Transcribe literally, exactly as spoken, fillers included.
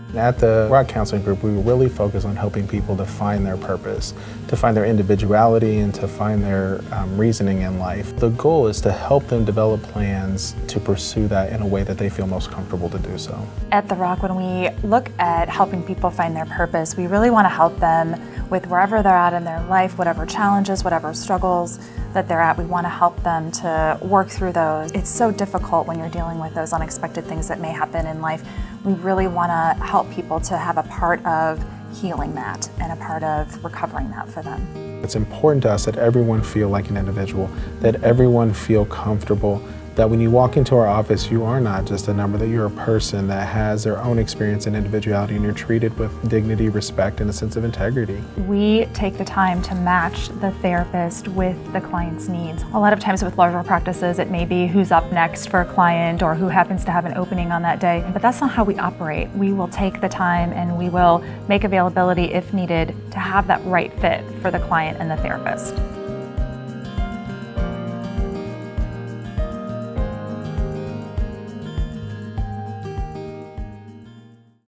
At the Rock Counseling Group, we really focus on helping people to find their purpose, to find their individuality, and to find their um, reasoning in life. The goal is to help them develop plans to pursue that in a way that they feel most comfortable to do so. At the Rock, when we look at helping people find their purpose, we really want to help them with wherever they're at in their life, whatever challenges, whatever struggles that they're at. We want to help them to work through those. It's so difficult when you're dealing with those unexpected things that may happen in life. We really want to help people to have a part of healing that and a part of recovering that for them. It's important to us that everyone feel like an individual, that everyone feel comfortable, that when you walk into our office, you are not just a number, that you're a person that has their own experience and individuality, and you're treated with dignity, respect, and a sense of integrity. We take the time to match the therapist with the client's needs. A lot of times with larger practices, it may be who's up next for a client or who happens to have an opening on that day, but that's not how we operate. We will take the time and we will make availability if needed to have that right fit for the client and the therapist.